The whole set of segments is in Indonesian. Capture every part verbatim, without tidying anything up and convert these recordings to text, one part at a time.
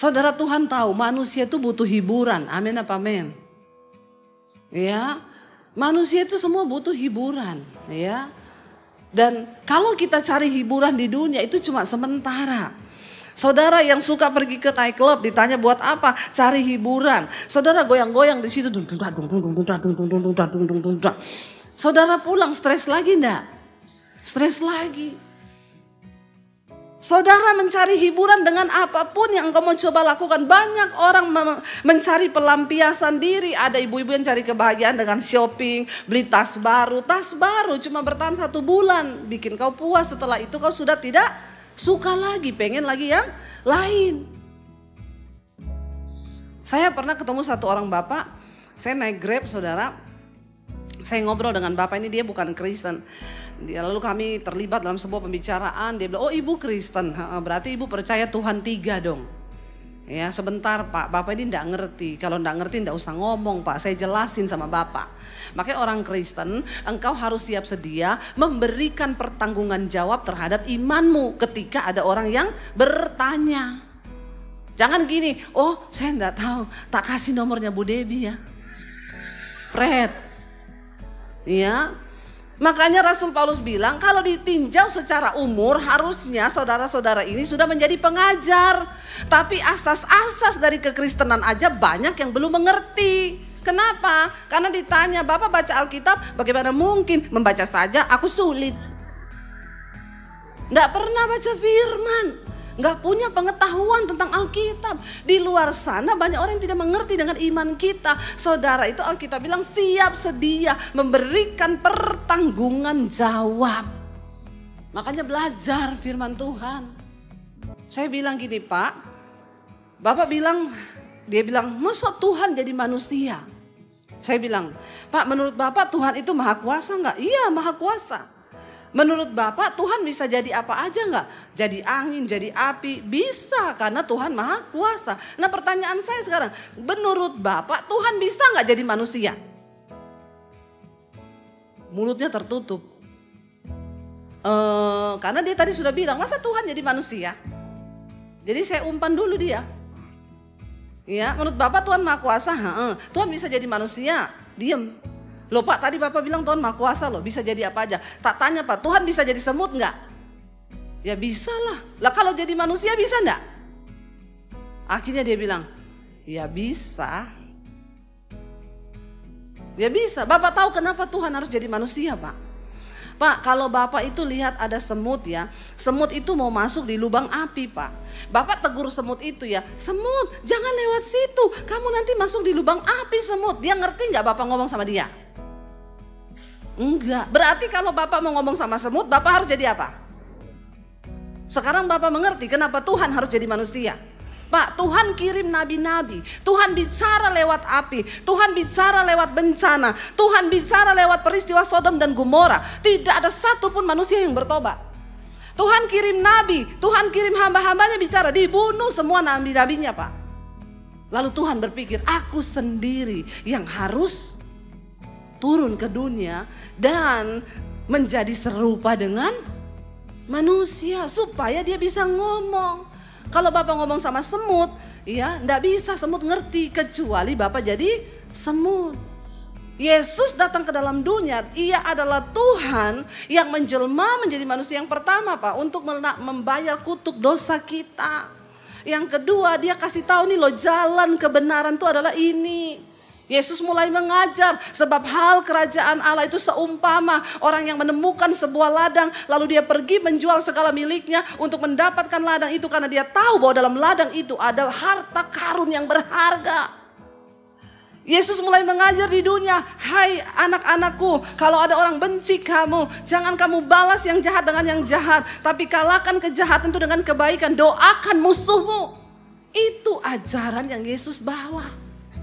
Saudara, Tuhan tahu manusia itu butuh hiburan. Amin apa amin? Ya, manusia itu semua butuh hiburan, ya. Dan kalau kita cari hiburan di dunia itu cuma sementara. Saudara yang suka pergi ke night club ditanya buat apa? Cari hiburan. Saudara goyang-goyang di situ. Saudara pulang stres lagi enggak? Stres lagi. Saudara mencari hiburan dengan apapun yang engkau mau coba lakukan. Banyak orang mencari pelampiasan diri. Ada ibu-ibu yang cari kebahagiaan dengan shopping, beli tas baru. Tas baru cuma bertahan satu bulan. Bikin kau puas, setelah itu kau sudah tidak suka lagi. Pengen lagi yang lain. Saya pernah ketemu satu orang bapak. Saya naik Grab, saudara. Saya ngobrol dengan bapak ini, dia bukan Kristen. Lalu kami terlibat dalam sebuah pembicaraan. Dia bilang, oh ibu Kristen, berarti ibu percaya Tuhan tiga dong. Ya sebentar pak, bapak ini enggak ngerti. Kalau enggak ngerti enggak usah ngomong pak, saya jelasin sama bapak. Makanya orang Kristen, engkau harus siap sedia memberikan pertanggungan jawab terhadap imanmu ketika ada orang yang bertanya. Jangan gini, oh saya enggak tahu, tak kasih nomornya Bu Debbie ya. Pret. Ya. Makanya Rasul Paulus bilang kalau ditinjau secara umur harusnya saudara-saudara ini sudah menjadi pengajar. Tapi asas-asas dari kekristenan aja banyak yang belum mengerti. Kenapa? Karena ditanya, Bapak baca Alkitab, bagaimana mungkin? Membaca saja aku sulit. Nggak pernah baca firman. Nggak punya pengetahuan tentang Alkitab. Di luar sana banyak orang yang tidak mengerti dengan iman kita. Saudara, itu Alkitab bilang siap sedia memberikan pertanggungan jawab. Makanya belajar firman Tuhan. Saya bilang gini Pak, Bapak bilang, dia bilang masa Tuhan jadi manusia? Saya bilang, Pak menurut Bapak Tuhan itu maha kuasa nggak? Iya maha kuasa. Menurut Bapak Tuhan bisa jadi apa aja nggak? Jadi angin, jadi api, bisa karena Tuhan maha kuasa. Nah pertanyaan saya sekarang, menurut Bapak Tuhan bisa nggak jadi manusia? Mulutnya tertutup. E, karena dia tadi sudah bilang, masa Tuhan jadi manusia? Jadi saya umpan dulu dia. Ya, menurut Bapak Tuhan maha kuasa, ha, Tuhan bisa jadi manusia, diem. Loh Pak tadi Bapak bilang Tuhan maha kuasa loh, bisa jadi apa aja. Tak tanya Pak, Tuhan bisa jadi semut enggak? Ya bisa lah. Lah kalau jadi manusia bisa enggak? Akhirnya dia bilang, ya bisa. Ya bisa. Bapak tahu kenapa Tuhan harus jadi manusia Pak? Pak kalau Bapak itu lihat ada semut ya. Semut itu mau masuk di lubang api Pak. Bapak tegur semut itu ya. Semut jangan lewat situ. Kamu nanti masuk di lubang api semut. Dia ngerti enggak Bapak ngomong sama dia? Enggak, berarti kalau Bapak mau ngomong sama semut, Bapak harus jadi apa? Sekarang Bapak mengerti kenapa Tuhan harus jadi manusia. Pak, Tuhan kirim nabi-nabi, Tuhan bicara lewat api, Tuhan bicara lewat bencana, Tuhan bicara lewat peristiwa Sodom dan Gomora. Tidak ada satupun manusia yang bertobat. Tuhan kirim nabi, Tuhan kirim hamba-hambanya bicara, dibunuh semua nabi-nabinya Pak. Lalu Tuhan berpikir, aku sendiri yang harus turun ke dunia dan menjadi serupa dengan manusia supaya dia bisa ngomong. Kalau Bapak ngomong sama semut, ya ndak bisa semut ngerti kecuali Bapak jadi semut. Yesus datang ke dalam dunia, ia adalah Tuhan yang menjelma menjadi manusia yang pertama Pak untuk membayar kutuk dosa kita. Yang kedua dia kasih tahu nih loh jalan kebenaran itu adalah ini. Yesus mulai mengajar sebab hal kerajaan Allah itu seumpama orang yang menemukan sebuah ladang lalu dia pergi menjual segala miliknya untuk mendapatkan ladang itu karena dia tahu bahwa dalam ladang itu ada harta karun yang berharga. Yesus mulai mengajar di dunia, hai anak-anakku, kalau ada orang benci kamu, jangan kamu balas yang jahat dengan yang jahat, tapi kalahkan kejahatan itu dengan kebaikan, doakan musuhmu. Itu ajaran yang Yesus bawa.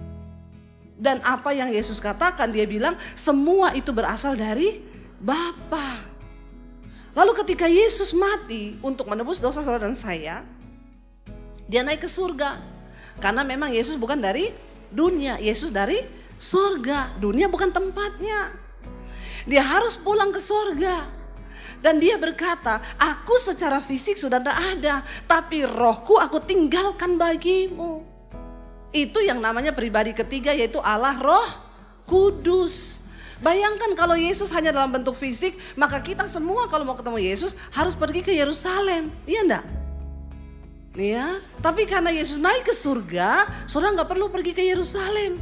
Dan apa yang Yesus katakan, dia bilang semua itu berasal dari Bapa. Lalu ketika Yesus mati untuk menebus dosa saudara dan saya, dia naik ke surga. Karena memang Yesus bukan dari dunia, Yesus dari surga. Dunia bukan tempatnya. Dia harus pulang ke surga. Dan dia berkata, aku secara fisik sudah tidak ada, tapi rohku aku tinggalkan bagimu. Itu yang namanya pribadi ketiga, yaitu Allah Roh Kudus. Bayangkan kalau Yesus hanya dalam bentuk fisik, maka kita semua kalau mau ketemu Yesus harus pergi ke Yerusalem, iya enggak? Ya, tapi karena Yesus naik ke surga, saudara nggak perlu pergi ke Yerusalem.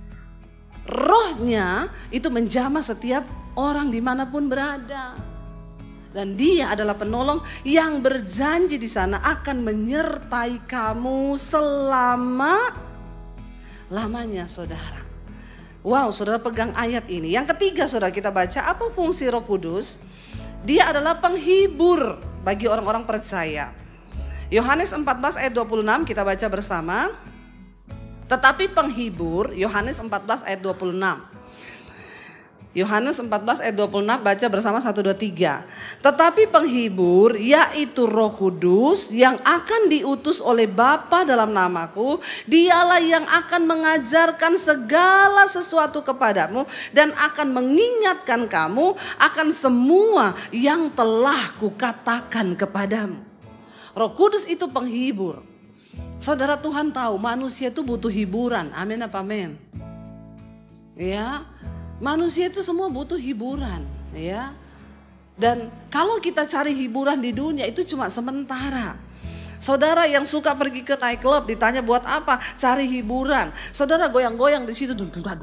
Rohnya itu menjamah setiap orang dimanapun berada. Dan dia adalah penolong yang berjanji di sana akan menyertai kamu selama lamanya, saudara. Wow, saudara pegang ayat ini. Yang ketiga, saudara, kita baca apa fungsi Roh Kudus? Dia adalah penghibur bagi orang-orang percaya. Yohanes empat belas ayat dua puluh enam kita baca bersama. Tetapi penghibur, Yohanes empat belas ayat dua puluh enam. Yohanes empat belas ayat dua puluh enam, baca bersama satu dua tiga. Tetapi penghibur, yaitu Roh Kudus yang akan diutus oleh Bapa dalam namaku, dialah yang akan mengajarkan segala sesuatu kepadamu dan akan mengingatkan kamu akan semua yang telah kukatakan kepadamu. Roh Kudus itu penghibur. Saudara, Tuhan tahu manusia itu butuh hiburan. Amin apa amin? Ya. Manusia itu semua butuh hiburan, ya. Dan kalau kita cari hiburan di dunia itu cuma sementara. Saudara yang suka pergi ke night club ditanya buat apa? Cari hiburan. Saudara goyang-goyang di situ.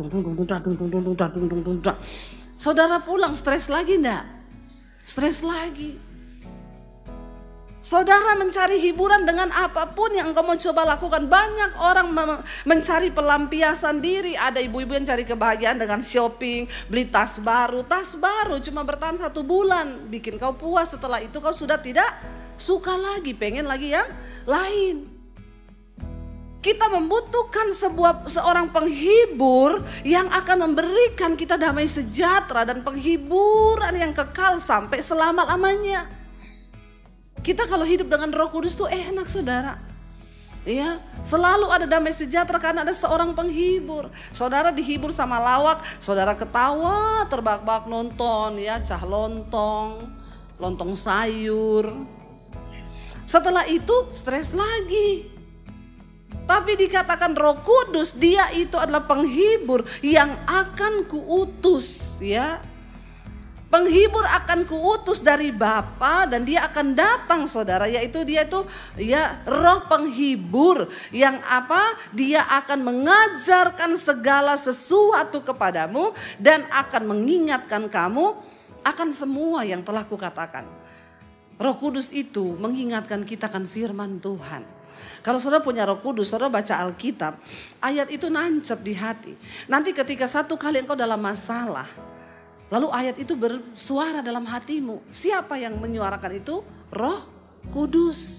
Saudara pulang stres lagi enggak? Stres lagi. Saudara mencari hiburan dengan apapun yang engkau mau coba lakukan. Banyak orang mencari pelampiasan diri. Ada ibu-ibu yang cari kebahagiaan dengan shopping, beli tas baru. Tas baru cuma bertahan satu bulan, bikin kau puas. Setelah itu kau sudah tidak suka lagi, pengen lagi yang lain. Kita membutuhkan sebuah seorang penghibur yang akan memberikan kita damai sejahtera dan penghiburan yang kekal sampai selama-lamanya. Kita kalau hidup dengan Roh Kudus tuh enak, saudara. Ya, selalu ada damai sejahtera karena ada seorang penghibur. Saudara dihibur sama lawak, saudara ketawa terbahak-bahak nonton, ya, cah lontong, lontong sayur. Setelah itu stres lagi. Tapi dikatakan Roh Kudus, dia itu adalah penghibur yang akan kuutus, ya. Penghibur akan kuutus dari Bapa dan dia akan datang, saudara, yaitu dia itu ya Roh penghibur yang apa? Dia akan mengajarkan segala sesuatu kepadamu dan akan mengingatkan kamu akan semua yang telah kukatakan. Roh Kudus itu mengingatkan kita akan firman Tuhan. Kalau saudara punya Roh Kudus, saudara baca Alkitab, ayat itu nancep di hati. Nanti ketika satu kali engkau dalam masalah, lalu ayat itu bersuara dalam hatimu. Siapa yang menyuarakan itu? Roh Kudus.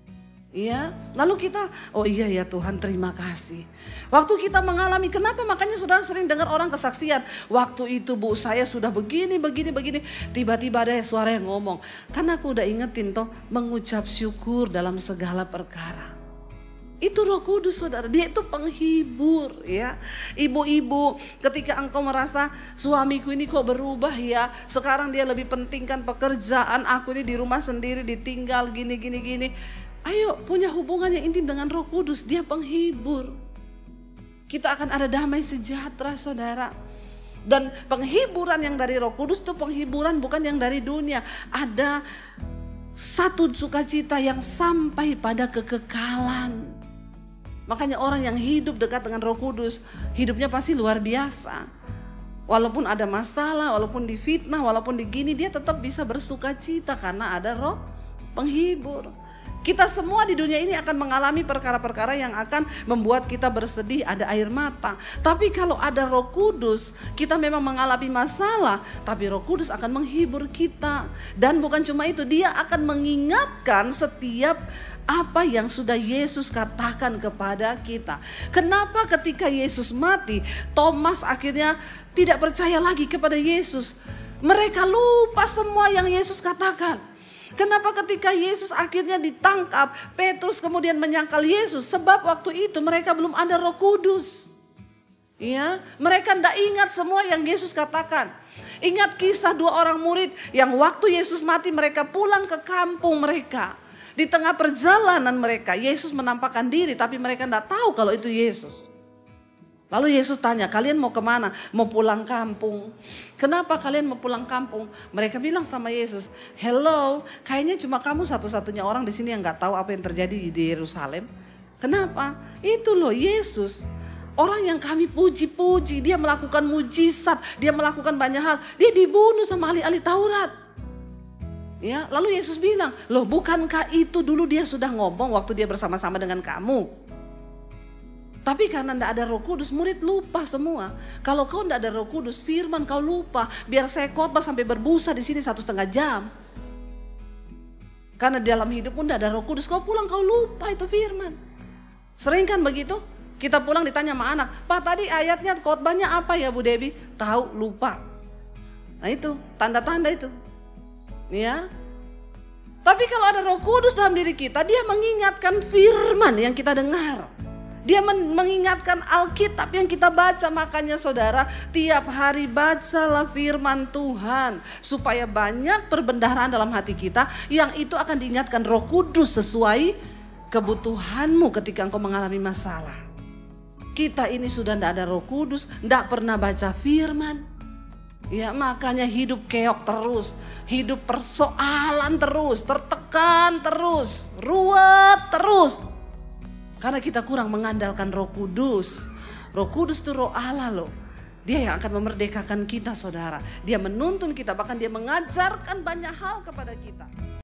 Ya, lalu kita, oh iya ya Tuhan, terima kasih. Waktu kita mengalami, kenapa makanya saudara sering dengar orang kesaksian. Waktu itu bu saya sudah begini, begini, begini. Tiba-tiba ada suara yang ngomong. Karena aku udah ingetin toh, mengucap syukur dalam segala perkara. Itu Roh Kudus, saudara. Dia itu penghibur, ya. Ibu-ibu, ketika engkau merasa suamiku ini kok berubah ya, sekarang dia lebih pentingkan pekerjaan, aku ini di rumah sendiri ditinggal gini gini gini. Ayo punya hubungan yang intim dengan Roh Kudus. Dia penghibur. Kita akan ada damai sejahtera, saudara. Dan penghiburan yang dari Roh Kudus itu penghiburan bukan yang dari dunia. Ada satu sukacita yang sampai pada kekekalan. Makanya orang yang hidup dekat dengan Roh Kudus, hidupnya pasti luar biasa. Walaupun ada masalah, walaupun difitnah, walaupun digini, dia tetap bisa bersukacita karena ada Roh penghibur. Kita semua di dunia ini akan mengalami perkara-perkara yang akan membuat kita bersedih, ada air mata. Tapi kalau ada Roh Kudus, kita memang mengalami masalah, tapi Roh Kudus akan menghibur kita. Dan bukan cuma itu, dia akan mengingatkan setiap apa yang sudah Yesus katakan kepada kita. Kenapa ketika Yesus mati, Thomas akhirnya tidak percaya lagi kepada Yesus? Mereka lupa semua yang Yesus katakan. Kenapa ketika Yesus akhirnya ditangkap, Petrus kemudian menyangkal Yesus? Sebab waktu itu mereka belum ada Roh Kudus. Ya, mereka tidak ingat semua yang Yesus katakan. Ingat kisah dua orang murid yang waktu Yesus mati mereka pulang ke kampung mereka. Di tengah perjalanan mereka Yesus menampakkan diri tapi mereka tidak tahu kalau itu Yesus. Lalu Yesus tanya, kalian mau kemana? Mau pulang kampung. Kenapa kalian mau pulang kampung? Mereka bilang sama Yesus, hello, kayaknya cuma kamu satu-satunya orang di sini yang gak tahu apa yang terjadi di Yerusalem. Kenapa? Itu loh Yesus. Orang yang kami puji-puji, dia melakukan mujizat, dia melakukan banyak hal. Dia dibunuh sama ahli-ahli Taurat. Ya, lalu Yesus bilang, loh bukankah itu dulu dia sudah ngomong waktu dia bersama-sama dengan kamu? Tapi karena tidak ada Roh Kudus, murid lupa semua. Kalau kau tidak ada Roh Kudus, firman kau lupa. Biar saya khotbah sampai berbusa di sini satu setengah jam. Karena dalam hidupmu tidak ada Roh Kudus, kau pulang kau lupa itu firman. Sering kan begitu? Kita pulang ditanya sama anak, Pak tadi ayatnya khotbahnya apa ya Bu Debi? Tahu, lupa. Nah itu tanda-tanda itu. Ya. Tapi kalau ada Roh Kudus dalam diri kita, dia mengingatkan firman yang kita dengar. Dia mengingatkan Alkitab yang kita baca. Makanya saudara, tiap hari bacalah firman Tuhan. Supaya banyak perbendaharaan dalam hati kita. Yang itu akan diingatkan Roh Kudus sesuai kebutuhanmu ketika engkau mengalami masalah. Kita ini sudah tidak ada Roh Kudus, tidak pernah baca firman. Ya makanya hidup keok terus. Hidup persoalan terus, tertekan terus, ruwet terus. Karena kita kurang mengandalkan Roh Kudus. Roh Kudus itu Roh Allah loh. Dia yang akan memerdekakan kita saudara. Dia menuntun kita, bahkan dia mengajarkan banyak hal kepada kita.